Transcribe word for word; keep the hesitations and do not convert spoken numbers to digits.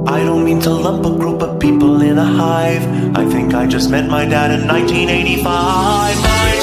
I don't mean to lump a group of people in a hive. I think I just met my dad in nineteen eighty-five. My